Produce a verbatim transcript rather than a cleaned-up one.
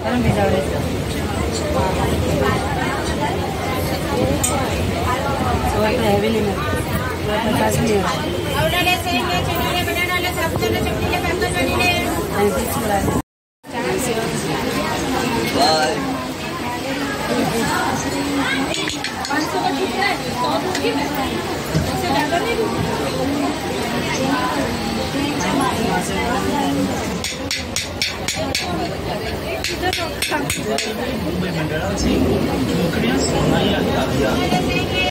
Parang may daw rin. So, ito heavy limit. पचास नहीं है। मुंबई मंडळाची नोकऱ्या सोनाई